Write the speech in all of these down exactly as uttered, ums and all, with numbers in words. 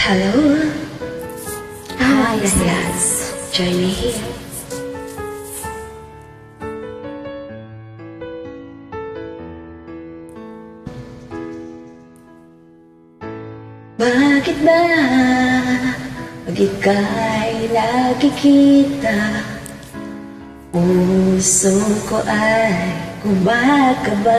Hello. Hi, Yes, sis. yes. Join me here. Bakit ba pag ika'y nakikita, puso ko ay kumakaba?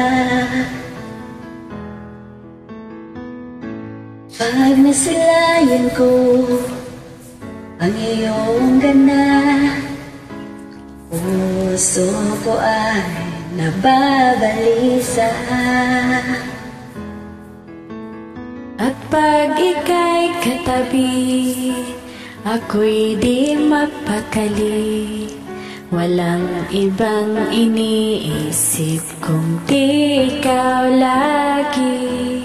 Pag nasilayan ko ang iyong ganda, puso ko ay nababalisa. At pag ika'y katabi, ako'y di mapakali. Walang ibang iniisip kung di ikaw lagi.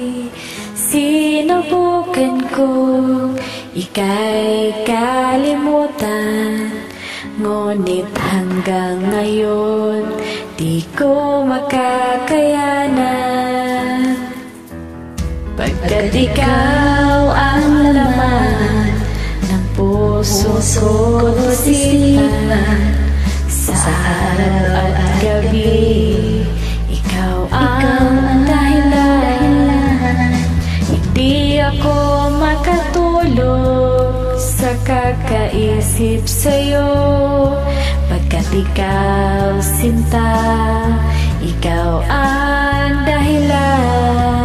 Sinubukan kong ika'y kalimutan, ngunit hanggang ngayon di ko makakayanan. Pagkat ikaw ang laman ng puso ko't isipan, sa araw at gabi, ikaw ang dahilan. Hindi ako makatulog sa kakaisip sa'yo, pagkat ikaw sinta, ikaw ang dahilan.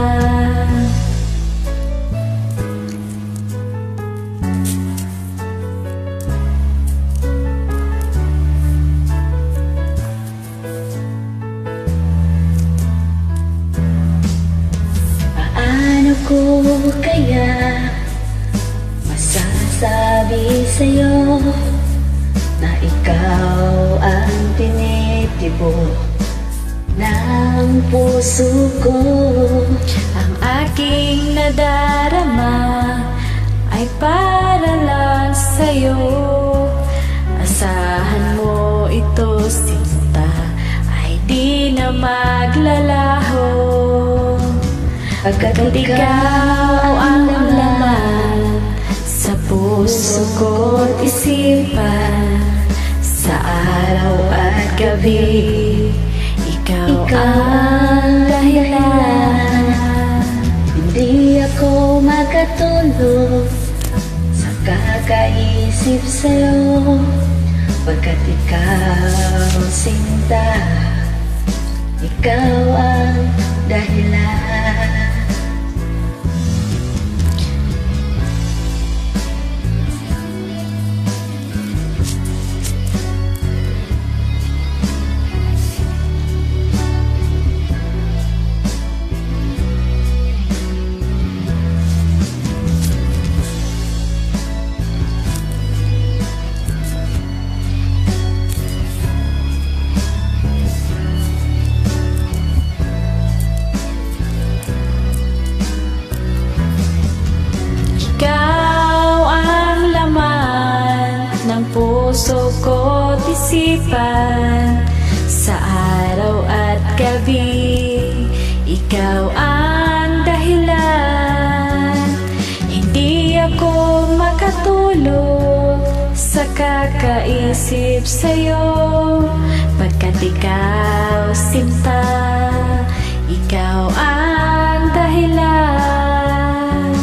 Paano ko kaya masasabi sa'yo na ikaw ang tinitibok ng puso ko? Ang aking nadarama ay para lang sa'yo. Asahan mo ito, sinta, ay di na maglalaho. Pagkat ikaw ang laman sa puso ko't isipan, sa araw at gabi, ikaw, ikaw ang dahilan. Hindi ako makatulog sa kakaisip sa'yo, pagkat ikaw sinta, ikaw ang dahilan. Puso ko't isipan, sa araw at gabi, ikaw ang dahilan. Hindi ako makatulog sa kakaisip sa'yo, pagkat ikaw sinta, ikaw ang dahilan.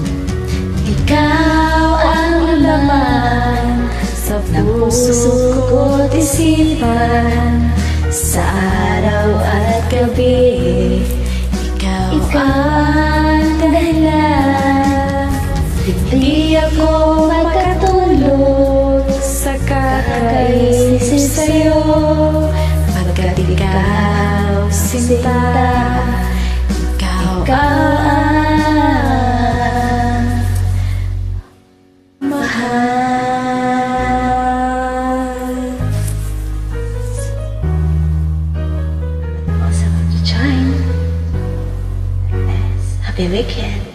Ikaw ang laman sa puso ko't isipan, sa araw at gabi, ikaw, ikaw ang dahilan. Hindi ako makatulog sa kakaisip sa'yo, pagkat ikaw sinta, ikaw, ikaw ang mahal. Also, to join. Happy weekend.